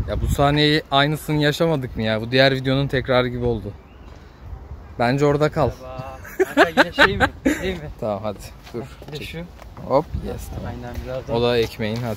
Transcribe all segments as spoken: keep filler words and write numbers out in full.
Ya bu sahneyi aynısını yaşamadık mı ya? Bu diğer videonun tekrarı gibi oldu. Bence orada kal. Kanka yine şey mi? Değil mi? Tamam hadi dur. Bir de şu. Hop yes tamam. Aynen biraz daha. O da ekmeğin hadi.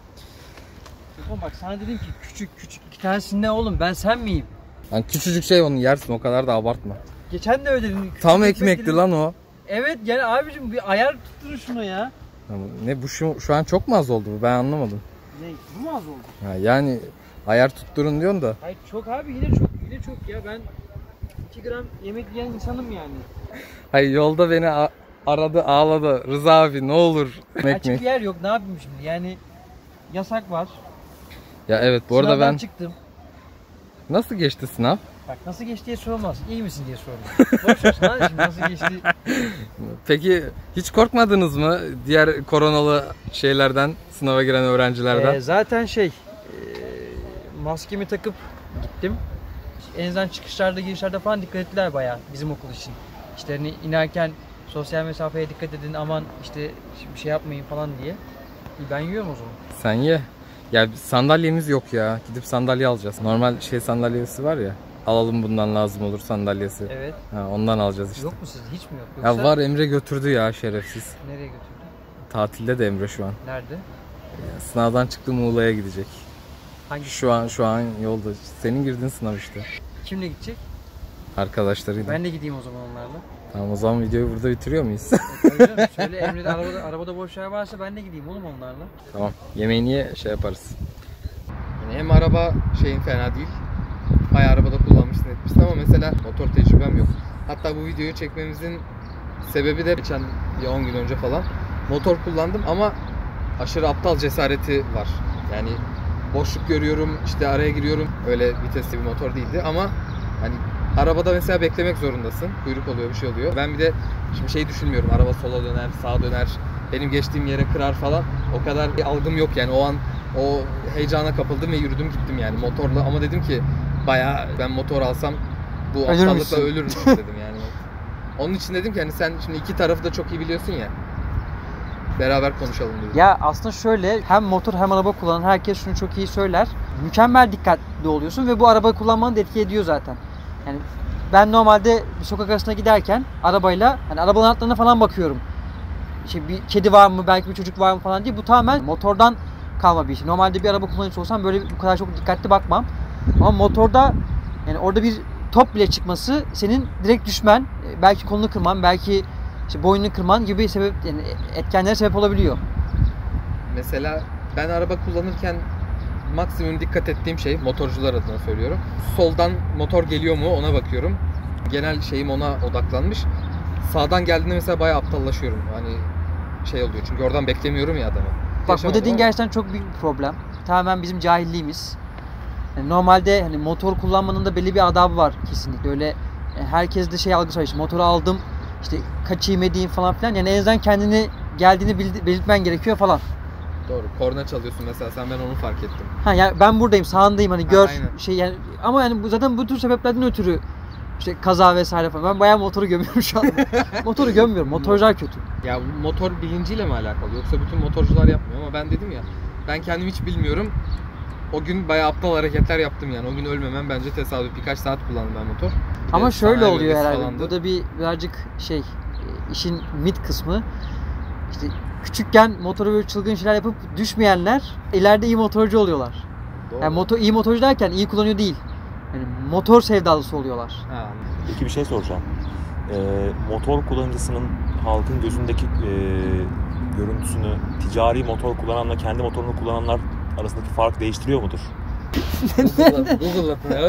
Oğlum bak sana dedim ki küçük küçük iki tanesi ne oğlum, ben sen miyim? Yani küçücük şey onu yersin, o kadar da abartma. Geçen de öyle dedin. Tam ekmekti lan o. Evet yani abicim bir ayar tutturun şuna ya. Ne bu şu, şu an çok mu az oldu bu, ben anlamadım. Ne bu mu az oldu? Ha, yani ayar tutturun diyorsun da. Hayır çok abi, yine çok yine çok ya, ben iki gram yemek yiyen insanım yani. Hayır yolda beni aradı ağladı, Rıza abi ne olur ekmek. Açık yer yok, ne yapayım şimdi yani, yasak var. Ya evet bu arada Sınavdan ben çıktım. Nasıl geçti sınav? Bak nasıl geçti diye sorulmaz. İyi misin diye sorulmaz. Boş ver sana şimdi nasıl geçti. Peki hiç korkmadınız mı diğer koronalı şeylerden, sınava giren öğrencilerden? Ee, zaten şey, e, maskemi takıp gittim. En azından çıkışlarda, girişlerde falan dikkat ettiler bayağı bizim okul için. İşte hani inerken sosyal mesafeye dikkat edin, aman işte bir şey yapmayın falan diye. Ben yiyorum o zaman. Sen ye. Ya sandalyemiz yok ya. Gidip sandalye alacağız. Normal şey sandalyesi var ya. Alalım bundan lazım olur sandalyesi. Evet. Ha, ondan alacağız işte. Yok mu sizde? Hiç mi yok? Yoksa... Ya var, Emre götürdü ya şerefsiz. Nereye götürdü? Tatilde de Emre şu an. Nerede? Ya, sınavdan çıktı, Muğla'ya gidecek. Hangi? Şu an şu an yolda. Senin girdiğin sınav işte. Kimle gidecek? Arkadaşlarıyla. Ben de gideyim o zaman onlarla. Tamam o zaman videoyu burada bitiriyor muyuz? Evet, şöyle Emre'de arabada, arabada boş yer varsa ben de gideyim oğlum onlarla. Tamam. Yemeğini ye, şey yaparız. Yani hem araba şeyin fena değil. Bayağı arabada kullanmışsın etmişsin ama mesela motor tecrübem yok. Hatta bu videoyu çekmemizin sebebi de geçen bir on gün önce falan motor kullandım ama aşırı aptal cesareti var. Yani boşluk görüyorum, işte araya giriyorum. Öyle vitesli bir motor değildi ama hani arabada mesela beklemek zorundasın. Kuyruk oluyor, bir şey oluyor. Ben bir de şimdi şey düşünmüyorum. Araba sola döner, sağa döner. Benim geçtiğim yere kırar falan. O kadar bir algım yok yani. O an o heyecana kapıldım ve yürüdüm gittim yani motorla. Ama dedim ki bayağı ben motor alsam bu aptallıkla ölürmüşüm dedim yani. Onun için dedim ki hani sen şimdi iki tarafı da çok iyi biliyorsun ya. Beraber konuşalım dedim. Ya aslında şöyle, hem motor hem araba kullanan herkes şunu çok iyi söyler. Mükemmel dikkatli oluyorsun ve bu araba kullanmanı da etki ediyor zaten. Yani ben normalde bir sokak arasına giderken arabayla hani arabanın altlarına falan bakıyorum. İşte bir kedi var mı, belki bir çocuk var mı falan diye. Bu tamamen motordan kalma bir şey. Normalde bir araba kullanıcısı olsam böyle bu kadar çok dikkatli bakmam. Ama motorda yani orada bir top bile çıkması senin direkt düşmen, belki kolunu kırman, belki işte boynunu kırman gibi sebep, yani etkenlere sebep olabiliyor. Mesela ben araba kullanırken maksimum dikkat ettiğim şey, motorcular adına söylüyorum. Soldan motor geliyor mu ona bakıyorum. Genel şeyim ona odaklanmış. Sağdan geldiğinde mesela bayağı aptallaşıyorum. Hani şey oluyor çünkü oradan beklemiyorum ya adamı. Bak Yaşamadım bu dediğin ama gerçekten çok büyük bir problem. Tamamen bizim cahilliğimiz. Yani normalde hani motor kullanmanın da belli bir adabı var kesinlikle. Öyle yani herkes de şey algısı var, işte motoru aldım, işte kaçayım edeyim falan filan. Yani en azından kendini geldiğini belirtmen gerekiyor falan. Doğru. Korna çalıyorsun mesela, sen, ben onu fark ettim. Ha yani ben buradayım, sağındayım hani gör aynen. şey yani, ama yani bu zaten bu tür sebeplerden ötürü işte kaza vesaire falan. Ben bayağı motoru gömüyorum şu an. Motoru gömmüyorum. Motorcular kötü. Ya motor bilinciyle mi alakalı yoksa bütün motorcular yapmıyor ama ben dedim ya, ben kendim hiç bilmiyorum. O gün bayağı aptal hareketler yaptım yani. O gün ölmemem bence tesadüf. Birkaç saat kullandım ben motor. Bir ama şöyle oluyor herhalde. Falandı. Bu da bir birazcık şey, işin mit kısmı. İşte küçükken motoru böyle çılgın şeyler yapıp düşmeyenler ileride iyi motorcu oluyorlar. Doğru. Yani motor, iyi motorcu derken iyi kullanıyor değil. Yani motor sevdalısı oluyorlar. Ha. Peki bir şey soracağım. Ee, motor kullanıcısının halkın gözündeki e, görüntüsünü ticari motor kullananla kendi motorunu kullananlar arasındaki fark değiştiriyor mudur? Google'la, Google'la ya.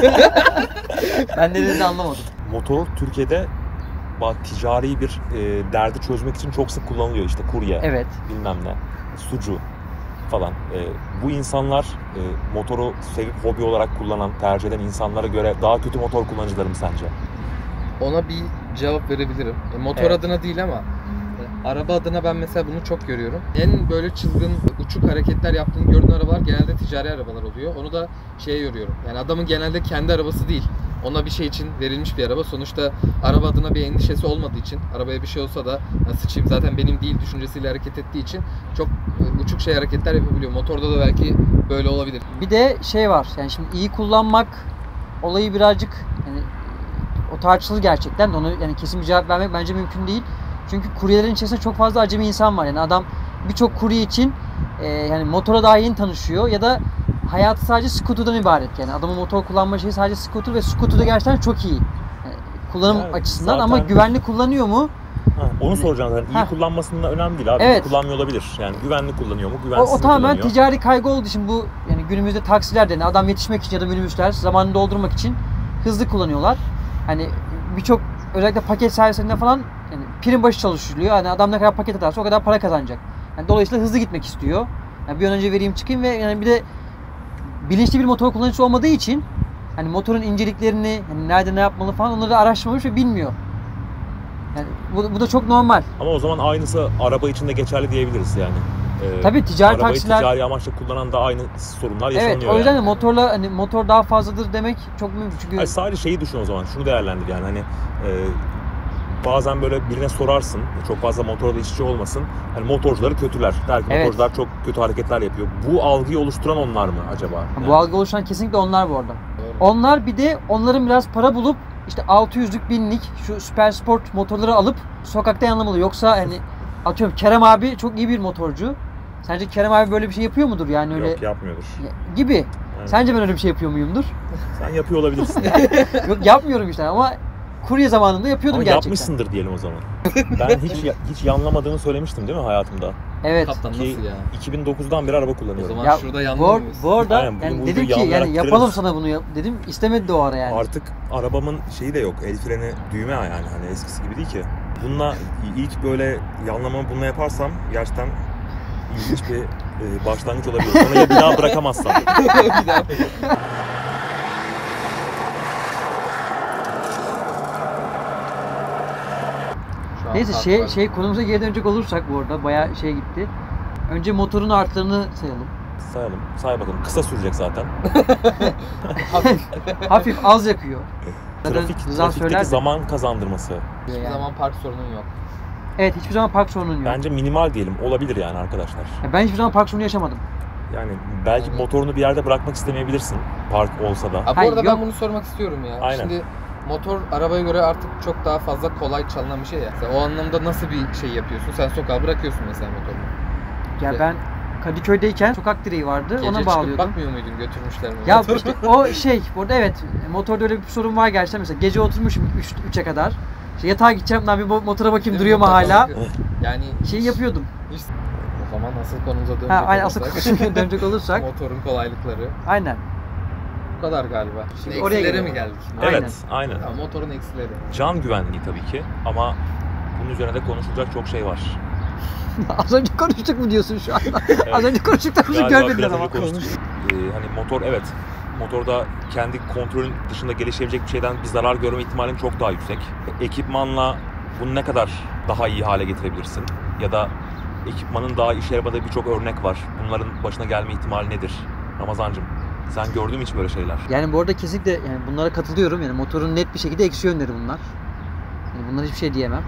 Ben ne dediğini anlamadım. Motor Türkiye'de ticari bir e, derdi çözmek için çok sık kullanılıyor. İşte kurye, Evet. bilmem ne, sucu falan. E, bu insanlar e, motoru sevip hobi olarak kullanan, tercih eden insanlara göre daha kötü motor kullanıcıları mı sence? Ona bir cevap verebilirim. E, motor Evet. adına değil ama e, araba adına ben mesela bunu çok görüyorum. En böyle çılgın, uçuk hareketler yaptığını gördüğün arabalar genelde ticari arabalar oluyor. Onu da şeye yoruyorum. Yani adamın genelde kendi arabası değil. ona bir şey için verilmiş bir araba. Sonuçta araba adına bir endişesi olmadığı için, arabaya bir şey olsa da ya sıçayım zaten benim değil düşüncesiyle hareket ettiği için çok uçuk şey hareketler yapabiliyor. Motorda da belki böyle olabilir. Bir de şey var, yani şimdi iyi kullanmak olayı birazcık yani o tartışılır gerçekten. Onu yani kesin bir cevap vermek bence mümkün değil. Çünkü kuryelerin içerisinde çok fazla acemi insan var. Yani adam birçok kurye için e, yani motora daha yeni tanışıyor ya da hayatı sadece scooter'dan ibaret. Yani adamın motor kullanma şeyi sadece scooter ve scooter da gerçekten çok iyi. Yani kullanım Yani açısından zaten... ama güvenli kullanıyor mu? Ha, onu soracağım zaten. İyi Ha. kullanmasında önemli değil abi. Evet. Kullanmıyor olabilir. Yani güvenli kullanıyor mu? O, Güvensiz o mi tamamen kullanıyor? ticari kaygı olduğu için bu yani günümüzde taksiler de yani adam yetişmek için ya da minibüsler zamanını doldurmak için hızlı kullanıyorlar. Hani birçok özellikle paket servislerinde falan yani prim başı çalışılıyor. Yani adam ne kadar paket atarsa o kadar para kazanacak. Yani dolayısıyla hızlı gitmek istiyor. Yani bir an önce vereyim çıkayım ve yani bir de bilinçli bir motor kullanıcısı olmadığı için hani motorun inceliklerini, hani nerede ne yapmalı falan onları da araştırmamış ve bilmiyor. Yani bu, bu da çok normal. Ama o zaman aynısı araba için de geçerli diyebiliriz yani. Ee, Tabii ticari arabayı taksiler... ticari amaçla kullanan da aynı sorunlar yaşanıyor. Evet, o yüzden yani. de motorla hani motor daha fazladır demek çok mümkün. Çünkü Hayır, sadece şeyi düşün o zaman. Şunu değerlendir yani hani e, bazen böyle birine sorarsın. Çok fazla motorla işçi olmasın. Hani motorcuları kötüler. Der ki Evet. motorcular çok kötü hareketler yapıyor. Bu algıyı oluşturan onlar mı acaba? Yani. bu algı oluşan kesinlikle onlar bu arada. Doğru. Onlar bir de onların biraz para bulup işte altı yüzlük binlik şu süper sport motorları alıp sokakta yanlamalı. Yoksa hani atıyorum Kerem abi çok iyi bir motorcu. Sence Kerem abi böyle bir şey yapıyor mudur yani öyle Yok, yapmıyordur. gibi. Evet. Sence ben öyle bir şey yapıyor muyumdur? Sen yapıyor olabilirsin. Yok yapmıyorum işte ama kurye zamanında yapıyordum Ama gerçekten. yapmışsındır diyelim o zaman. Ben hiç hiç yanlamadığımı söylemiştim değil mi hayatımda? Evet. Kaptan Ki nasıl ya? iki bin dokuzdan beri araba O kullanıyorum. zaman Ya, şurada bu, yanmıyor muyuz? bu arada Aynen, bunu yani burada dedim ki yanlayarak yani yapalım gireriz. sana bunu yap- dedim istemedi de o ara yani. Artık arabamın şeyi de yok. El freni düğme yani hani eskisi gibi değil ki. Bununla ilk böyle yanlamamı bununla yaparsam gerçekten ilginç bir e, başlangıç olabilir. Sonra ya bir daha bırakamazsam. Bir daha. Şu an Neyse fark şey var. şey konumuza geri dönecek olursak bu arada bayağı şey gitti. Önce motorun artılarını sayalım. Sayalım. Say bakalım. Kısa sürecek zaten. Hafif az yakıyor. Zaten Trafik, Rıza trafikteki söyler de. zaman kazandırması. Hiçbir Yani. zaman park sorunun yok. Evet hiçbir zaman park sorunun yok. Bence minimal diyelim. Olabilir yani arkadaşlar. Ya ben hiçbir zaman park sorunu yaşamadım. Yani belki Yani- motorunu bir yerde bırakmak istemeyebilirsin. Park olsa da. Ha, bu Hayır, arada yok. ben bunu sormak istiyorum ya. Aynen. Şimdi motor arabaya göre artık çok daha fazla kolay çalınan bir şey ya. Sen o anlamda nasıl bir şey yapıyorsun? Sen sokağa bırakıyorsun mesela motorunu. Ya Evet. ben Kadıköy'deyken sokak direği vardı. Gece ona çıkıp bağlıyordum. bakmıyor muydun götürmüşler mi? Ya motoru? işte o şey burada evet motorda öyle bir sorun var gerçekten mesela gece oturmuşum üçe kadar. İşte yatağa gideceğim lan bir mo- motora bakayım Değil mi? duruyor mu Mutlaka hala? bakıyor. Yani Şey yapıyordum. hiç- o zaman asıl konumuza dönecek Ha aynen asıl olursak, konuya dönecek olursak. motorun kolaylıkları. Aynen. Bu kadar galiba. Şimdi Oraya eksilere gelelim. mi geldik? Aynen. Evet, aynen. Ya, motorun eksileri. Can güvenliği tabii ki ama bunun üzerine de konuşulacak çok şey var. Az önce konuştuk mu diyorsun şu anda? Evet. Az önce konuştuklarımızı Galiba görmediler biraz ama. önce konuştuk. Ee, hani motor evet, motorda kendi kontrolün dışında gelişebilecek bir şeyden bir zarar görme ihtimalin çok daha yüksek. Ekipmanla bunu ne kadar daha iyi hale getirebilirsin? Ya da ekipmanın daha işe yaramadığı birçok örnek var. Bunların başına gelme ihtimali nedir? Ramazancığım, sen gördün mü hiç böyle şeyler? Yani bu arada kesinlikle yani bunlara katılıyorum. Yani motorun net bir şekilde eksi yönleri bunlar. Yani bunlara hiçbir şey diyemem.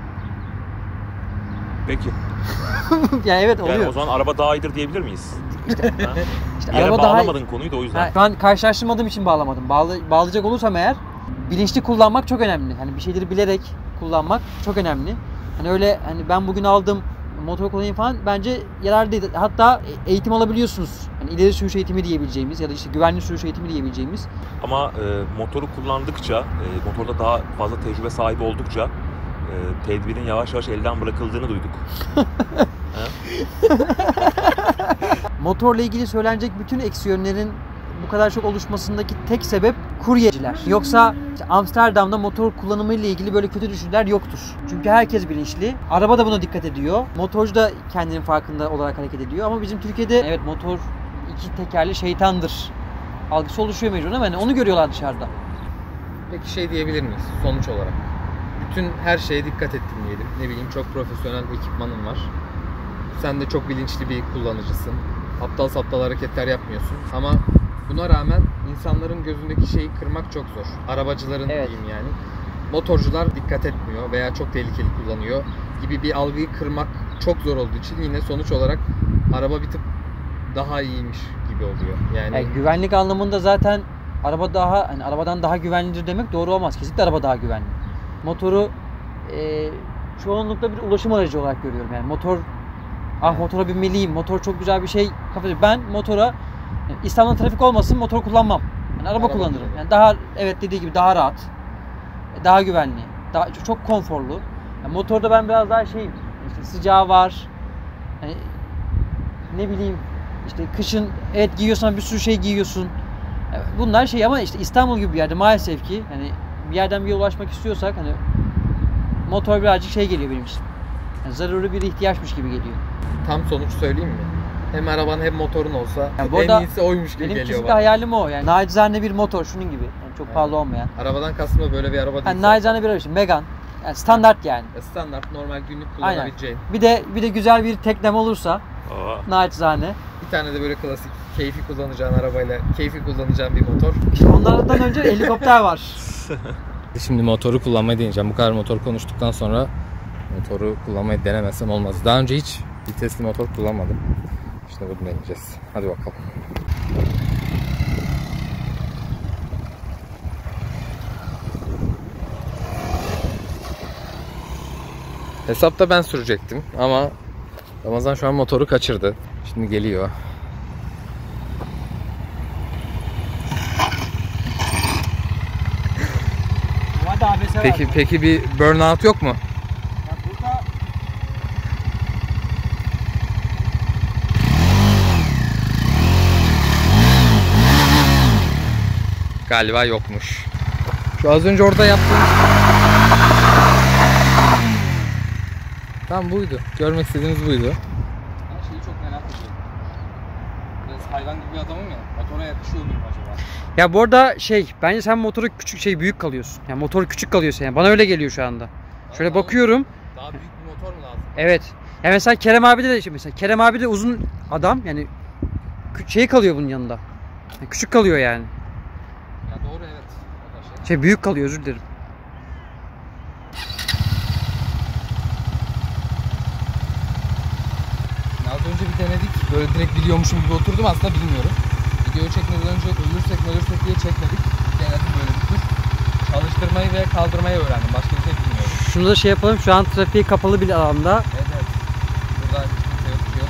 Peki. yani evet oluyor. Yani o zaman araba daha iyidir diyebilir miyiz? İşte Bir yere araba daha bağlamadın konuyu da o yüzden. Ha, şu an karşılaştırmadığım için bağlamadım. Bağlı, bağlayacak olursam eğer bilinçli kullanmak çok önemli. Hani bir şeyleri bilerek kullanmak çok önemli. Hani öyle hani ben bugün aldım motor kullanayım falan bence yararlı değil. Hatta eğitim alabiliyorsunuz. Hani ileri sürüş eğitimi diyebileceğimiz ya da işte güvenli sürüş eğitimi diyebileceğimiz. Ama e, motoru kullandıkça, e, motorda daha fazla tecrübe sahibi oldukça e, tedbirin yavaş yavaş elden bırakıldığını duyduk. Motorla ilgili söylenecek bütün eksi yönlerin bu kadar çok oluşmasındaki tek sebep kuryeciler. Yoksa işte Amsterdam'da motor kullanımı ile ilgili böyle kötü düşünceler yoktur. Çünkü herkes bilinçli. Araba da buna dikkat ediyor. Motorcu da kendinin farkında olarak hareket ediyor. Ama bizim Türkiye'de evet motor iki tekerli şeytandır algısı oluşuyor mecburen ama hani onu görüyorlar dışarıda. Peki şey diyebilir miyiz sonuç olarak? Bütün her şeye dikkat ettin diyelim. Ne bileyim çok profesyonel ekipmanın var. Sen de çok bilinçli bir kullanıcısın. Aptal saptal hareketler yapmıyorsun ama Buna rağmen insanların gözündeki şeyi kırmak çok zor. Arabacıların Evet. diyeyim yani. Motorcular dikkat etmiyor veya çok tehlikeli kullanıyor gibi bir algıyı kırmak çok zor olduğu için yine sonuç olarak araba bir tık daha iyiymiş gibi oluyor. Yani, Yani güvenlik anlamında zaten araba daha hani arabadan daha güvenlidir demek doğru olmaz. Kesinlikle araba daha güvenli. Motoru e, çoğunlukla bir ulaşım aracı olarak görüyorum. Yani motor ah Evet. motora binmeliyim. Motor çok güzel bir şey. Kafası ben motora yani İstanbul'da trafik olmasın motor kullanmam. Yani araba, Araba kullanırım. kullanırım. Yani daha evet dediği gibi daha rahat. Daha güvenli. Daha çok konforlu. Yani motorda ben biraz daha şeyim. İşte sıcağı var. Yani ne bileyim işte kışın evet giyiyorsan bir sürü şey giyiyorsun. Yani bunlar şey ama işte İstanbul gibi bir yerde maalesef ki hani bir yerden bir yere ulaşmak istiyorsak hani motor birazcık şey geliyor benim için. Yani zaruri bir ihtiyaçmış gibi geliyor. tam sonuç söyleyeyim mi? Hem araban hem motorun olsa Yani bu en arada iyisi oymuş gibi Benim geliyor kesinlikle bana. hayalim o. Yani nacizane bir motor şunun gibi. Yani çok Evet. pahalı olmayan. Arabadan kastım da böyle bir araba değil. Yani zaten. nacizane bir araba işte. Megane. Yani standart yani. Standart normal günlük Aynen. kullanabileceğin. Bir de bir de güzel bir teknem olursa Aa, nacizane. Bir tane de böyle klasik keyfi kullanacağın arabayla keyfi kullanacağın bir motor. İşte onlardan önce helikopter var. Şimdi motoru kullanmayı deneyeceğim. Bu kadar motor konuştuktan sonra motoru kullanmayı denemezsem olmaz. Daha önce hiç vitesli motor kullanmadım. İşte bunu deneyeceğiz. Hadi bakalım. Hesapta ben sürecektim ama Ramazan şu an motoru kaçırdı. Şimdi geliyor. Hadi A B S var. Peki peki bir burnout yok mu? Ya burada Galiba yokmuş. Şu az önce orada yaptığım... Tam buydu. Görmek istediğimiz buydu. Ben şeyi çok merak ediyorum. Biraz hayvan gibi bir adamım ya. Motora yakışıyor muyum acaba? ya bu arada şey bence sen motoru küçük şey büyük kalıyorsun. Yani motor küçük kalıyorsun yani. Bana öyle geliyor şu anda. Şöyle Daha- bakıyorum. Daha büyük bir motor mu lazım? Evet. Ya mesela Kerem abi de şey mesela Kerem abi de uzun adam yani kü- şey kalıyor bunun yanında. Yani küçük kalıyor yani. Ya doğru evet. O da şey. Şey büyük kalıyor özür dilerim. Az önce bir denedik. Böyle direkt biliyormuşum gibi oturdum aslında bilmiyorum. Videoyu çekmeden önce ölürsek mi ölürsek diye çekmedik. Denedim böyle bir tur. Çalıştırmayı ve kaldırmayı öğrendim. Başka bir şey bilmiyorum. Şunu da şey yapalım. Şu an trafiğe kapalı bir alanda. Evet evet. Burada kimse yok bir şey yok.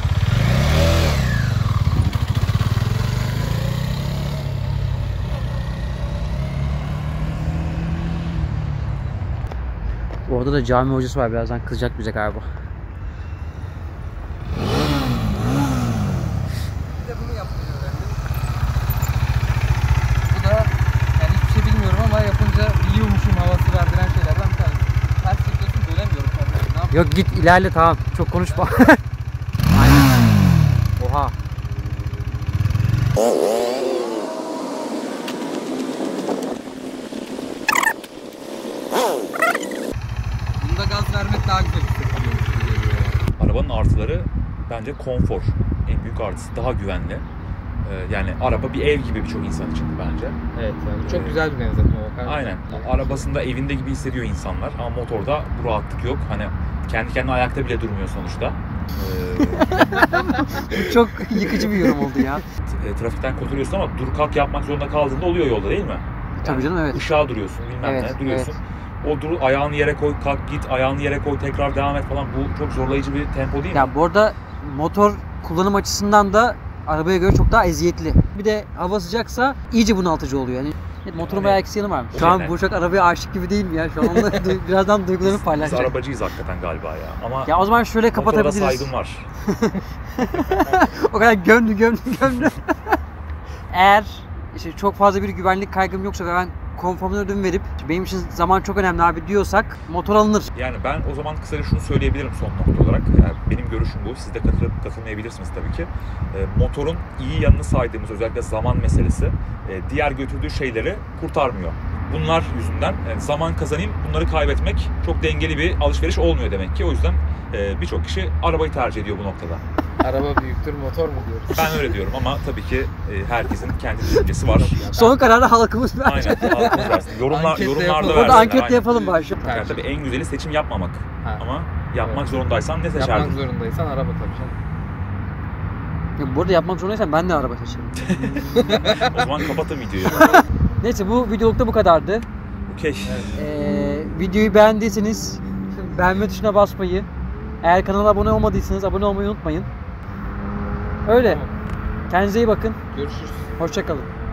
Orada da cami hocası var. Birazdan kızacak bize galiba. Bir de bunu yapmayı öğrendim. Bu da yani hiçbir şey bilmiyorum ama yapınca biliyormuşum havası verdiren şeylerden bir tanesi. Ters çekiyorsun dönemiyorum. Ne yapayım? Yok git ilerle tamam. Çok konuşma. Aynen. Oha. Bunda gaz vermek daha güzel hissettiriyormuş gibi geliyor yani. arabanın artıları bence konfor. En büyük artısı daha güvenli. Ee, yani araba bir ev gibi birçok insan için bence. Evet yani çok güzel bir benzetme bakar. Aynen. Arabasında evinde gibi hissediyor insanlar ama motorda bu rahatlık yok. Hani kendi kendine ayakta bile durmuyor sonuçta. Ee, Çok yıkıcı bir yorum oldu ya. e, trafikten kurtuluyorsun ama dur kalk yapmak zorunda kaldığında oluyor yolda değil mi? Tabii canım evet. Işığa duruyorsun bilmem Evet, ne duruyorsun. O dur ayağını yere koy kalk git ayağını yere koy tekrar devam et falan bu çok zorlayıcı bir tempo değil mi? Ya bu arada motor kullanım açısından da arabaya göre çok daha eziyetli. Bir de hava sıcaksa iyice bunaltıcı oluyor. Yani motorun bayağı eksi yanı varmış. Şu an Yani. Burçak arabaya aşık gibi değil mi ya? Şu an onunla du- birazdan duygularını Biz paylaşacak. arabacıyız hakikaten galiba ya. Ama Ya o zaman şöyle motora kapatabiliriz. saygım var. O kadar gömdü gömdü gömdü. Eğer işte çok fazla bir güvenlik kaygım yoksa ve ben konforumdan ödün verip benim için zaman çok önemli abi diyorsak motor alınır. Yani ben o zaman kısaca şunu söyleyebilirim son nokta olarak. Yani benim görüşüm bu. Siz de katılıp katılmayabilirsiniz tabii ki. E, motorun iyi yanını saydığımız özellikle zaman meselesi e, diğer götürdüğü şeyleri kurtarmıyor. Bunlar yüzünden yani zaman kazanayım, bunları kaybetmek çok dengeli bir alışveriş olmuyor demek ki. O yüzden e, birçok kişi arabayı tercih ediyor bu noktada. Araba büyüktür, motor mu diyoruz? Ben öyle diyorum ama tabii ki e, herkesin kendi düşüncesi var. Son kararı halkımız verecek. Aynen. Halkımız versin. Yorumlar, Anketle yorumlarda yapalım. versinler. Orada anket aynen. yapalım bari. Yani tabii en güzeli seçim yapmamak. Ha. Ama yapmak Evet. zorundaysan ne Yapmak seçerdin? zorundaysan araba tabii canım. Ya bu arada yapmak zorundaysan ben de araba seçerim. O zaman kapatın videoyu. Neyse bu videolukta bu kadardı. Okey. Ee, videoyu beğendiyseniz beğenme tuşuna basmayı, eğer kanala abone olmadıysanız abone olmayı unutmayın. Öyle. Tamam. Kendinize iyi bakın. Görüşürüz. Hoşça kalın.